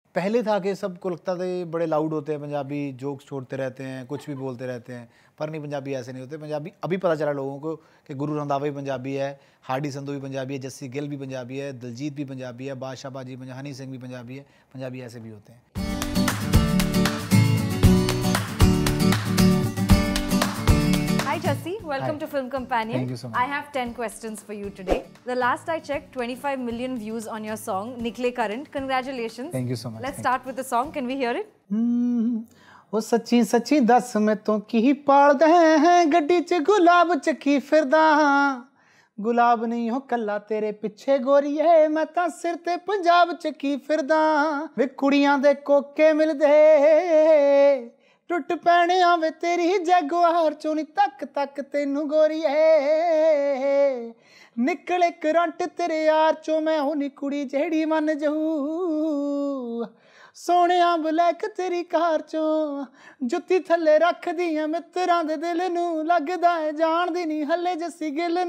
पहले था कि सबको लगता था ये बड़े लाउड होते हैं पंजाबी, जोक्स छोड़ते रहते हैं, कुछ भी बोलते रहते हैं, पर नहीं, पंजाबी ऐसे नहीं होते। पंजाबी अभी पता चला लोगों को कि गुरु रंधावा भी पंजाबी है, हार्डी संधू भी पंजाबी है, जस्सी गिल भी पंजाबी है, दिलजीत भी पंजाबी है, बादशाह बाजी पंजाबी, हनी सिंह भी पंजाबी है। पंजाबी ऐसे भी होते हैं। Hi Jassie, welcome Hi. to Film Companion. Thank you so much. I have 10 questions for you today. The last I checked, 25 million views on your song Nikle Currant. Congratulations. Thank you so much. Let's start with the song. Can we hear it? ਉਹ ਸੱਚੀ ਸੱਚੀ ਦੱਸ ਮੈਂ ਤੋਂ ਕੀ ਪਾਲਦਾ ਹੈ, ਗੱਡੀ 'ਚ ਗੁਲਾਬ ਚੱਕੀ ਫਿਰਦਾ ਹਾਂ, ਗੁਲਾਬ ਨਹੀਂ ਹੋ ਕੱਲਾ ਤੇਰੇ ਪਿੱਛੇ ਗੋਰੀਏ, ਮੈਂ ਤਾਂ ਸਿਰ ਤੇ ਪੰਜਾਬ ਚੱਕੀ ਫਿਰਦਾ, ਵੇ ਕੁੜੀਆਂ ਦੇ ਕੋਕੇ ਮਿਲਦੇ ਟੁੱਟ ਪੈਣਿਆਂ ਵੇ ਤੇਰੀ ਜੈਗੁਆਰ ਚੋਂ ਨੀ ਤੱਕ ਤੱਕ ਤੈਨੂੰ ਗੋਰੀਏ, ਨਿਕਲੇ ਕਰੰਟ ਤੇਰੇ ਯਾਰ ਚੋਂ ਮੈਂ ਉਹ ਨੀ ਕੁੜੀ ਜਿਹੜੀ ਮੰਨ ਜਾਊ, ਸੋਹਣਿਆ ਬਲੈਕ ਤੇਰੀ ਕਾਰ ਚੋਂ ਜੁੱਤੀ ਥੱਲੇ ਰੱਖਦੀਆਂ ਮਿੱਤਰਾਂ ਦੇ ਦਿਲ ਨੂੰ, ਲੱਗਦਾ ਹੈ ਜਾਣਦੀ ਨਹੀਂ ਹੱਲੇ ਜੱਸੀ ਗਿੱਲ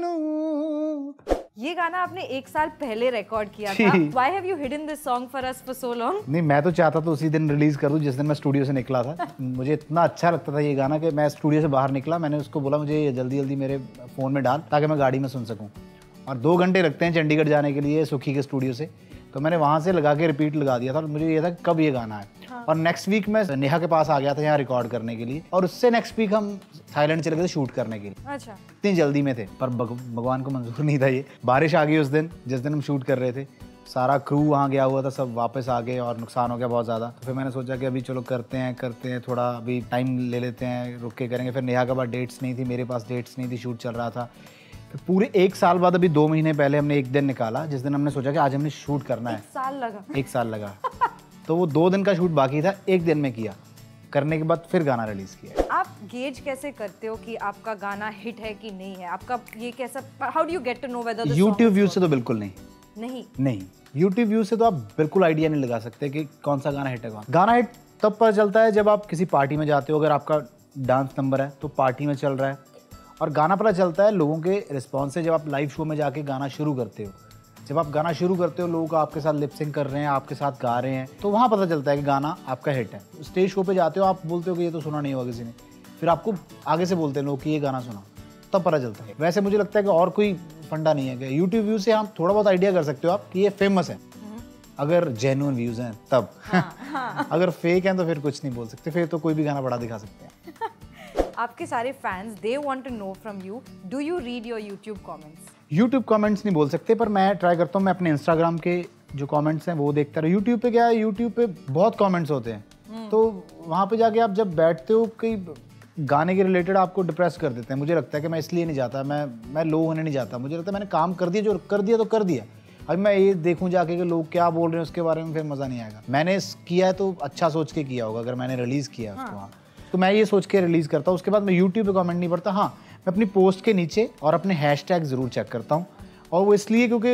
ਨੂੰ। ये गाना आपने 1 साल पहले रिकॉर्ड किया था। Why have you hidden this song for us for so long? नहीं, मैं तो चाहता था उसी दिन रिलीज कर दूं जिस दिन मैं स्टूडियो से निकला था। मुझे इतना अच्छा लगता था ये गाना कि मैं स्टूडियो से बाहर निकला, मैंने उसको बोला मुझे जल्दी जल्दी मेरे फ़ोन में डाल ताकि मैं गाड़ी में सुन सकूं। और 2 घंटे लगते हैं चंडीगढ़ जाने के लिए सुखी के स्टूडियो से, तो मैंने वहाँ से लगा के रिपीट लगा दिया था और मुझे ये था कब ये गाना है। हाँ। और नेक्स्ट वीक मैं नेहा के पास आ गया था यहाँ रिकॉर्ड करने के लिए, और उससे नेक्स्ट वीक हम थाईलैंड चले गए थे शूट करने के लिए। अच्छा। इतनी जल्दी में थे, पर भगवान को मंजूर नहीं था ये। बारिश आ गई उस दिन जिस दिन हम शूट कर रहे थे, सारा क्रू वहाँ गया हुआ था, सब वापस आ गए और नुकसान हो गया बहुत ज़्यादा। तो फिर मैंने सोचा कि अभी चलो करते हैं थोड़ा, अभी टाइम ले लेते हैं, रुक के करेंगे। फिर नेहा के पास डेट्स नहीं थी, मेरे पास डेट्स नहीं थी, शूट चल रहा था। फिर पूरे 1 साल बाद अभी 2 महीने पहले हमने एक दिन निकाला जिस दिन हमने सोचा कि आज हमने शूट करना है। 1 साल लगा। तो वो 2 दिन का शूट बाकी था, 1 दिन में किया, करने के बाद फिर गाना रिलीज किया। आप गेज कैसे करते हो कि आपका गाना हिट है कि नहीं है? आपका ये कैसा, how do you get to know whether the song? YouTube views से तो बिल्कुल नहीं। नहीं, यूट्यूब व्यूज से तो आप बिल्कुल आइडिया नहीं लगा सकते कि कौन सा गाना हिट है। गाना हिट तब पता चलता है जब आप किसी पार्टी में जाते हो, अगर आपका डांस नंबर है तो पार्टी में चल रहा है, और गाना पता चलता है लोगों के रिस्पॉन्स से जब आप लाइव शो में जाके गाना शुरू करते हो। जब आप गाना शुरू करते हो, लोग आपके साथ लिपसिंग कर रहे हैं, आपके साथ गा रहे हैं, तो वहाँ पता चलता है कि गाना आपका हिट है। स्टेज शो पे जाते हो, आप बोलते हो कि ये तो सुना नहीं होगा किसी ने, फिर आपको आगे से बोलते हैं लोग कि ये गाना सुना, तब पता चलता है। वैसे मुझे लगता है कि और कोई फंडा नहीं है कि यूट्यूब व्यू से आप थोड़ा बहुत आइडिया कर सकते हो आप कि ये फेमस है, अगर जेन्युइन व्यूज हैं तब। हाँ। अगर फेक हैं तो फिर कुछ नहीं बोल सकते, फिर तो कोई भी गाना बड़ा दिखा सकते हैं। आपके सारे fans, they want to know from you, do you read your YouTube comments? YouTube comments नहीं बोल सकते, पर मैं ट्राई करता हूँ, मैं अपने इंस्टाग्राम के जो कमेंट्स हैं वो देखता रहूँ। यूट्यूब पे क्या है, यूट्यूब पे बहुत कमेंट्स होते हैं, तो वहाँ पे जाके आप जब बैठते हो, कई गाने के रिलेटेड आपको डिप्रेस कर देते हैं। मुझे लगता है कि मैं इसलिए नहीं जाता, मैं लो होने नहीं जाता। मुझे लगता है मैंने काम कर दिया, जो कर दिया तो कर दिया। अभी मैं ये देखूँ जाके कि लोग क्या बोल रहे हैं उसके बारे में, फिर मज़ा नहीं आएगा। मैंने किया है तो अच्छा सोच के किया होगा, अगर मैंने रिलीज़ किया उसको। हाँ, तो मैं ये सोच के रिलीज़ करता हूँ। उसके बाद मैं यूट्यूब पे कमेंट नहीं पढ़ता। हाँ, मैं अपनी पोस्ट के नीचे और अपने हैशटैग ज़रूर चेक करता हूँ, और वो इसलिए क्योंकि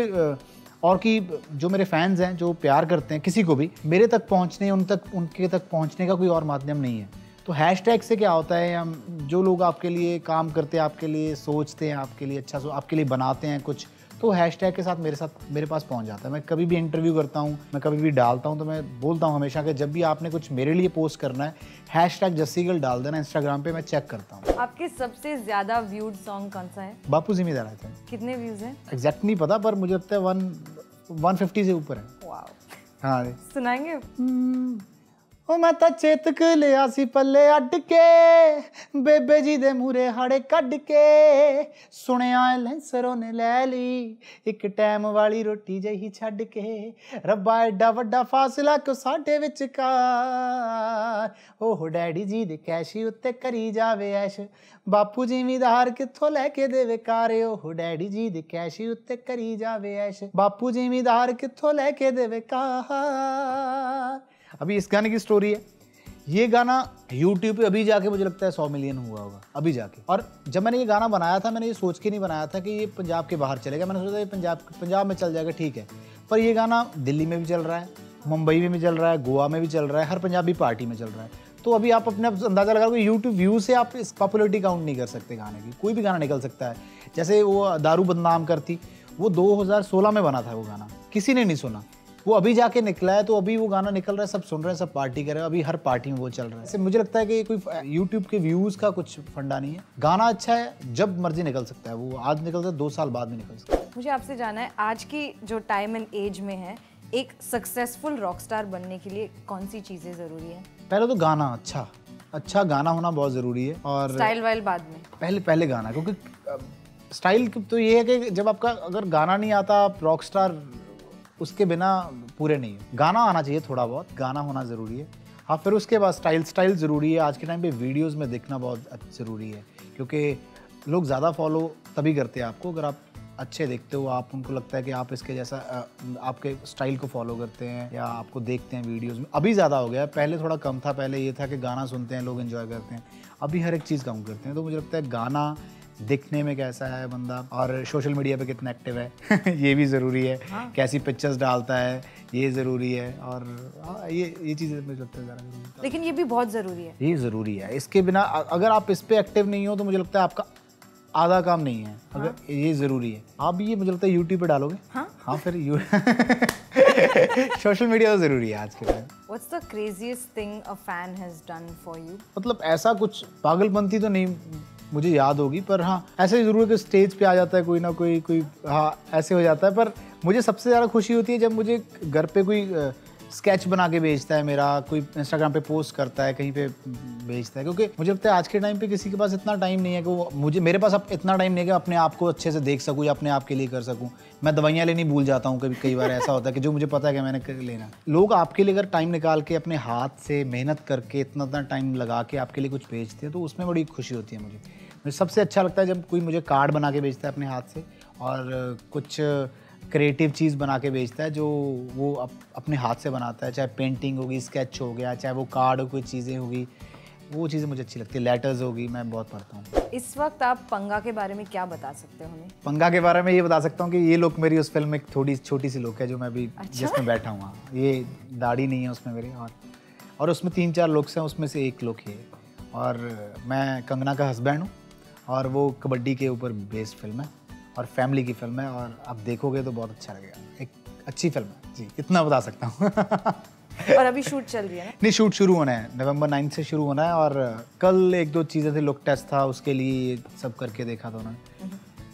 और कि जो मेरे फैंस हैं जो प्यार करते हैं किसी को भी, मेरे तक पहुँचने, उनके तक पहुँचने का कोई और माध्यम नहीं है। तो हैशटैग से क्या होता है, हम जो लोग आपके लिए काम करते हैं, आपके लिए सोचते हैं, आपके लिए अच्छा आपके लिए बनाते हैं कुछ, तो हैशटैग के साथ मेरे पास पहुंच जाता है। मैं कभी भी इंटरव्यू करता हूँ, मैं कभी भी डालता हूँ, तो मैं बोलता हूँ हमेशा कि जब भी आपने कुछ मेरे लिए पोस्ट करना है, हैशटैग जस्सी गिल डाल देना इंस्टाग्राम पे, मैं चेक करता हूँ। आपके सबसे ज्यादा व्यूड सॉन्ग कौन सा है? बापू जिम्मेदार है। कितने व्यूज हैं? एग्जैक्ट नहीं पता, पर मुझे लगता है 150 से ऊपर है। वाओ। हाँ, सुनाएंगे? ਉਹ ਮੈਂ ਤਾਂ ਚੇਤਕ ਲਿਆ ਸੀ ਪੱਲੇ ਅੱਡ ਕੇ, ਬੇਬੇ ਜੀ ਦੇ ਮੂਰੇ ਹਾੜੇ ਕੱਢ ਕੇ, ਸੁਣਿਆ ਲੈਂਸਰੋਂ ਨੇ ਲੈ ਲਈ ਇੱਕ ਟਾਈਮ ਵਾਲੀ ਰੋਟੀ ਜਿਹੀ ਛੱਡ ਕੇ, ਰੱਬਾ ਐਡਾ ਵੱਡਾ ਫਾਸਲਾ ਕਿਉਂ ਸਾਡੇ ਵਿਚਕਾਰ, ਉਹ ਡੈਡੀ ਜੀ ਦੇ ਕੈਸ਼ੀ ਉੱਤੇ ਕਰੀ ਜਾਵੇ ਐਸ਼, ਬਾਪੂ ਜ਼ਿਮੀਦਾਰ ਕਿੱਥੋਂ ਲੈ ਕੇ ਦੇਵੇ ਕਾਰ, ਉਹ ਡੈਡੀ ਜੀ ਦੇ ਕੈਸ਼ੀ ਉੱਤੇ ਕਰੀ ਜਾਵੇ ਐਸ਼, ਬਾਪੂ ਜ਼ਿਮੀਦਾਰ ਕਿੱਥੋਂ ਲੈ ਕੇ ਦੇਵੇ ਕਾਰ। अभी इस गाने की स्टोरी है, ये गाना YouTube पे अभी जाके मुझे लगता है 100 मिलियन हुआ होगा अभी जाके। और जब मैंने ये गाना बनाया था, मैंने ये सोच के नहीं बनाया था कि ये पंजाब के बाहर चलेगा। मैंने सोचा ये पंजाब में चल जाएगा, ठीक है, पर ये गाना दिल्ली में भी चल रहा है, मुंबई में भी चल रहा है, गोवा में भी चल रहा है, हर पंजाबी पार्टी में चल रहा है। तो अभी आप अपने अंदाज़ा लगा कि यूट्यूब व्यू से आप इस पॉपुलरिटी काउंट नहीं कर सकते गाने की। कोई भी गाना निकल सकता है, जैसे वो दारू बदनाम करती, वो 2016 में बना था वो गाना, किसी ने नहीं सुना, वो अभी जाके निकला है, तो अभी वो गाना निकल रहा है, सब सुन रहे हैं, सब पार्टी कर रहे हैं, अभी हर पार्टी में वो चल रहा है। इससे मुझे लगता है कि कोई यूट्यूब के व्यूज का कुछ फंडा नहीं है। गाना अच्छा है, जब मर्जी निकल सकता है, वो आज निकलता है 2 साल बाद में निकल सकता है। मुझे आपसे जानना है, आज की जो टाइम एंड एज में है, एक सक्सेसफुल रॉक स्टार बनने के लिए कौन सी चीजें जरूरी है? पहले तो गाना अच्छा गाना होना बहुत जरूरी है, और स्टाइल वाइल बाद में। पहले गाना, क्योंकि स्टाइल तो ये है कि जब आपका अगर गाना नहीं आता, आप रॉक स्टार उसके बिना पूरे नहीं है। गाना आना चाहिए, थोड़ा बहुत गाना होना ज़रूरी है। हाँ, फिर उसके बाद स्टाइल ज़रूरी है। आज के टाइम पे वीडियोस में दिखना बहुत ज़रूरी है, क्योंकि लोग ज़्यादा फॉलो तभी करते हैं आपको अगर आप अच्छे देखते हो, आप उनको लगता है कि आप इसके जैसा आपके स्टाइल को फॉलो करते हैं या आपको देखते हैं वीडियोस में। अभी ज़्यादा हो गया है, पहले थोड़ा कम था। पहले ये था कि गाना सुनते हैं लोग, एंजॉय करते हैं। अभी हर एक चीज़ काम करते हैं। तो मुझे लगता है गाना दिखने में कैसा है बंदा, और सोशल मीडिया पे कितना एक्टिव है ये भी ज़रूरी है। हाँ। कैसी पिक्चर्स डालता है, ये ज़रूरी है। और ये चीज़ें मुझे लगता है ज़्यादा ज़रूरी है। लेकिन ये भी बहुत ज़रूरी है। ये ज़रूरी है। इसके बिना अगर आप इस पे एक्टिव नहीं हो, तो मुझे लगता है आपका आधा काम नहीं है। हाँ। अगर ये ज़रूरी है, आप ये मुझे लगता है यूट्यूब पे डालोगे। हाँ फिर सोशल मीडिया तो ज़रूरी है आज के time. What's the craziest thing a fan has done for you? मतलब ऐसा कुछ पागलपंती तो नहीं मुझे याद होगी, पर हाँ ऐसे ज़रूर है कि स्टेज पे आ जाता है कोई ना कोई हाँ ऐसे हो जाता है। पर मुझे सबसे ज़्यादा खुशी होती है जब मुझे घर पे कोई स्केच बना के भेजता है मेरा, कोई इंस्टाग्राम पे पोस्ट करता है, कहीं पे भेजता है। क्योंकि मुझे लगता है आज के टाइम पे किसी के पास इतना टाइम नहीं है कि वो मेरे पास अब इतना टाइम नहीं है कि अपने आप को अच्छे से देख सकूँ या अपने आप के लिए कर सकूँ। मैं दवाइयाँ लेनी भूल जाता हूँ कई बार ऐसा होता है कि जो मुझे पता है कि मैंने लेना। लोग आपके लिए अगर टाइम निकाल के अपने हाथ से मेहनत करके इतना टाइम लगा के आपके लिए कुछ भेजते हैं, तो उसमें बड़ी खुशी होती है। मुझे सबसे अच्छा लगता है जब कोई मुझे कार्ड बना के भेजता है अपने हाथ से, और कुछ क्रिएटिव चीज़ बना के भेजता है जो वो अपने हाथ से बनाता है। चाहे पेंटिंग होगी, स्केच हो गया, चाहे वो कार्ड हो, कोई चीज़ें होगी, वो चीज़ें मुझे अच्छी लगती है। लेटर्स होगी, मैं बहुत पढ़ता हूँ। इस वक्त आप पंगा के बारे में क्या बता सकते हो हमें? पंगा के बारे में ये बता सकता हूँ कि ये लुक मेरी उस फिल्म में थोड़ी छोटी सी लुक है जो मैं भी जिसमें बैठा हूँ। ये दाढ़ी नहीं है उसमें मेरी, और उसमें 3-4 लुक्स हैं, उसमें से एक लुक ये। और मैं कंगना का हस्बैंड हूँ, और वो कबड्डी के ऊपर बेस्ड फिल्म है और फैमिली की फिल्म है, और आप देखोगे तो बहुत अच्छा लगेगा। एक अच्छी फिल्म है जी, इतना बता सकता हूँ। और अभी शूट चल रही है ना? नहीं, शूट शुरू होना है, नवंबर 9 से शुरू होना है। और कल 1-2 चीज़ें थी, लुक टेस्ट था, उसके लिए सब करके देखा था उन्होंने।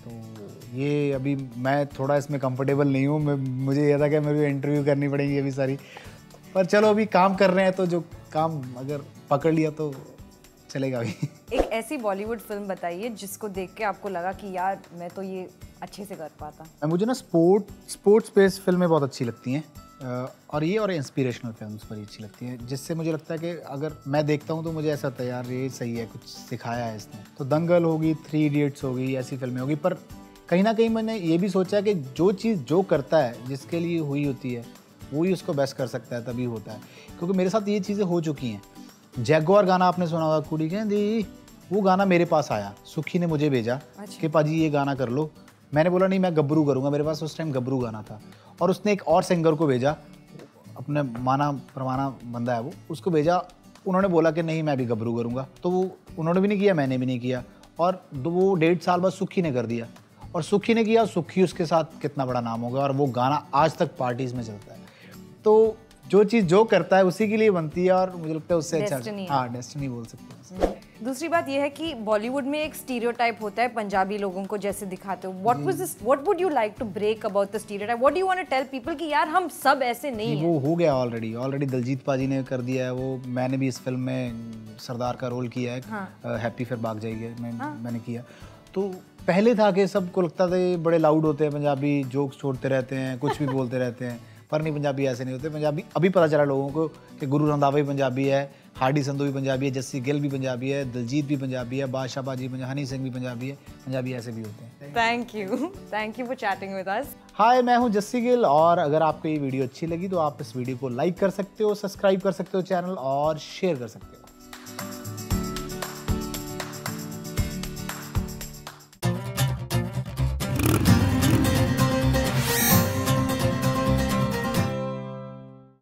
तो ये अभी मैं थोड़ा इसमें कंफर्टेबल नहीं हूँ। मुझे ये था कि मेरी इंटरव्यू करनी पड़ेगी अभी सारी, पर चलो अभी काम कर रहे हैं, तो जो काम अगर पकड़ लिया तो चलेगा भी। एक ऐसी बॉलीवुड फिल्म बताइए जिसको देख के आपको लगा कि यार मैं तो ये अच्छे से कर पाता। मुझे ना स्पोर्ट्स बेस्ड फिल्में बहुत अच्छी लगती हैं, और इंस्पिरेशनल फिल्म्स बड़ी अच्छी लगती हैं, जिससे मुझे लगता है कि अगर मैं देखता हूँ तो मुझे ऐसा होता है यार ये सही है, कुछ सिखाया है इसने। तो दंगल होगी, 3 इडियट्स होगी, ऐसी फिल्में होगी। पर कहीं ना कहीं मैंने ये भी सोचा है कि जो चीज़ जो करता है, जिसके लिए हुई होती है, वही उसको बेस्ट कर सकता है, तभी होता है। क्योंकि मेरे साथ ये चीज़ें हो चुकी हैं। जैगुआर गाना आपने सुना होगा, कुड़ी कहंदी, वो गाना मेरे पास आया, सुखी ने मुझे भेजा कि पाजी ये गाना कर लो। मैंने बोला नहीं, मैं गब्रू करूँगा, मेरे पास उस टाइम गब्रू गाना था। और उसने एक और सिंगर को भेजा, अपने माना परमाना बंदा है वो, उसको भेजा। उन्होंने बोला कि नहीं मैं भी गब्रू करूँगा, तो वो उन्होंने भी नहीं किया, मैंने भी नहीं किया। और वो 1.5 साल बाद सुखी ने कर दिया, और सुखी ने किया, सुखी उसके साथ कितना बड़ा नाम हो गया, और वो गाना आज तक पार्टीज में चलता है। तो जो चीज़ जो करता है उसी के लिए बनती है, और मुझे लगता है उससे अच्छा, हाँ डेस्टिनी बोल सकते हैं। दूसरी बात यह है कि बॉलीवुड में एक स्टीरियोटाइप होता है पंजाबी लोगों को जैसे दिखाते हो। What would you like to break about the stereotype? What do you want to tell people कि यार हम सब ऐसे नहीं हैं? वो हो गया ऑलरेडी दिलजीत पाजी ने कर दिया है वो। मैंने भी इस फिल्म में सरदार का रोल किया है। हाँ। हैप्पी फिर भाग जाएगी मैंने किया। तो पहले था कि सबको लगता था ये बड़े लाउड होते हैं पंजाबी, जोक्स छोड़ते रहते हैं, कुछ भी बोलते रहते हैं, पर नहीं, पंजाबी ऐसे नहीं होते। पंजाबी अभी पता चला लोगों को कि गुरु रंधावा भी पंजाबी है, हार्डी संधू भी पंजाबी है, जस्सी गिल भी पंजाबी है, दिलजीत भी पंजाबी है, बादशाह बाजी पंजाबी, हनी सिंह भी पंजाबी है। पंजाबी ऐसे भी होते हैं। Thank you for chatting with us. Hi, मैं हूँ जस्सी गिल, और अगर आपको ये वीडियो अच्छी लगी तो आप इस वीडियो को लाइक कर सकते हो, सब्सक्राइब कर सकते हो चैनल, और शेयर कर सकते हो।